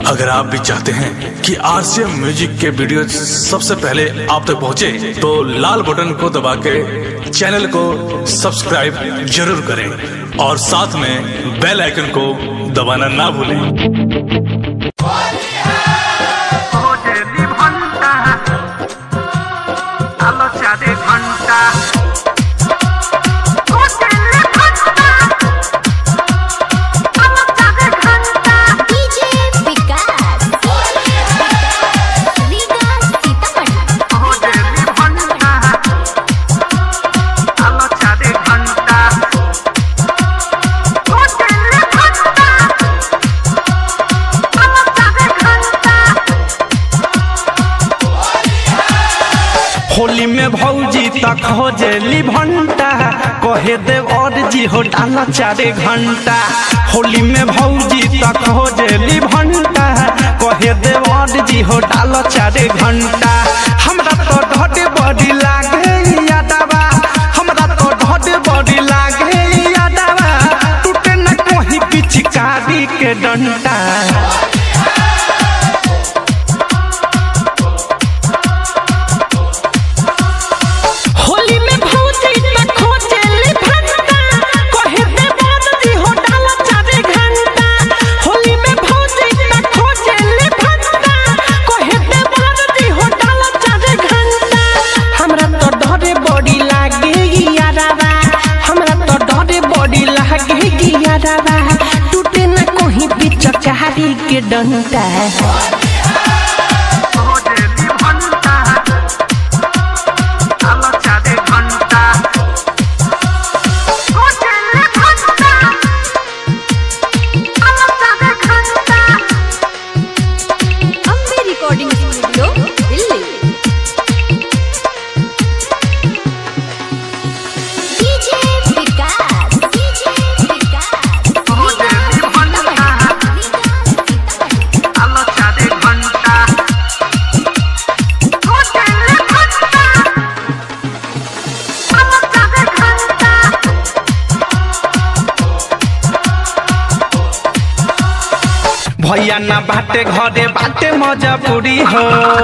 अगर आप भी चाहते हैं कि आरसीएम म्यूजिक के वीडियो सबसे पहले आप तक पहुंचे, तो लाल बटन को दबा के चैनल को सब्सक्राइब जरूर करें और साथ में बेल आइकन को दबाना ना भूलें। होली में भौजी तक खोजली भंटा कहे देव और जी हो डाला 4 घंटा। होली में भौजी तक खोजली भंटा कहे देव और जी हो डाला 4 घंटा। हमरा तो ढोड बड़ी लागे यादवा, हमरा तो ढोड बड़ी लागे यादवा, टूटे न कोई पिचकारी के डंटा। टूटे न कोई पिचकारी के डंटा। भैया ना बाटे घरे बाटे मजबूरी हो,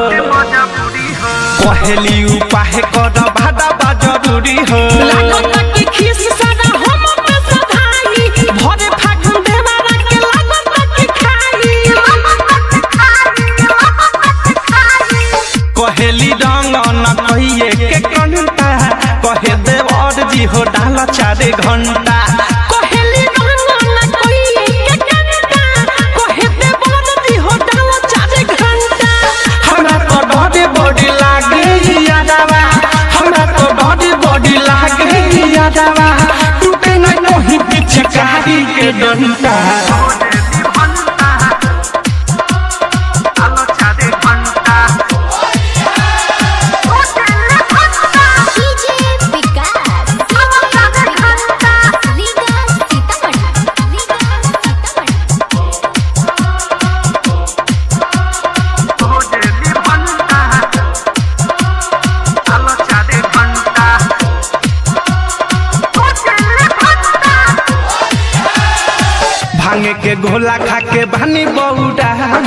कहली उपाय कर भाड़ा बा जरूरी हो। कहली रंग न कहिए के कंटा कहे देव और जी हो डाला 4 घंटा। टूटे न कोई पिचकारी के डंटा। भांगे के गोला खा के बानी बौडा,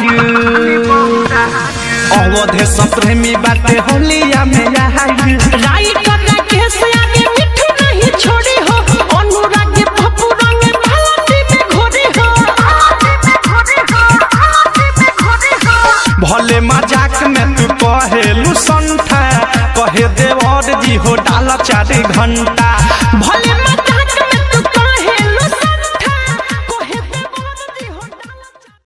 अवधे सप्रेमी बाटे होलिया में राई करना के सयाने मिठू नहीं छोड़ी हो, अनुराग के पप्पू रंग भालती में घोड़ी हो। भले मजाक में तू कहेलू संठा कहे देव और जी हो डाला 4 घंटा। भले